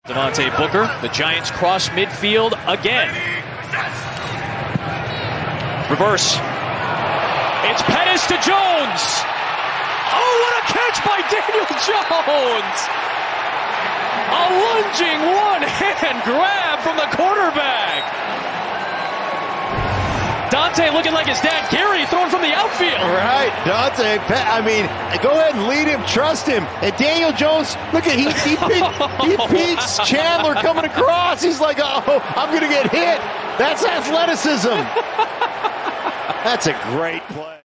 Devontae Booker, the Giants cross midfield again. Reverse. It's Pettis to Jones. Oh, what a catch by Daniel Jones! A lunging one-hand grab from the quarterback. Dante looking like his dad, Gary, throwing from the outfield. Right, Dante. I mean, go ahead and lead him, trust him. And Daniel Jones, look at he beats Chandler coming across. He's like, oh, I'm going to get hit. That's athleticism. That's a great play.